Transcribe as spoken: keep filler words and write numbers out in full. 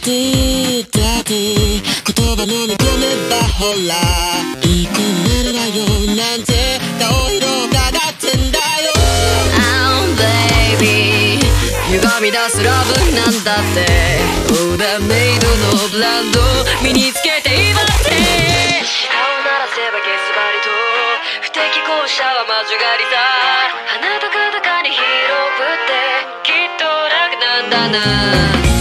Daddy Daddy 言葉飲み込めばほらいい子になるわよなんて顔色がかってんだよ Oh baby 歪み出すラブなんだってオーダーメイドのブランド身につけて今って舌を鳴らせばゲスバリと不適合者は魔女狩りさ鼻とかとかに広ぶってきっと楽なんだな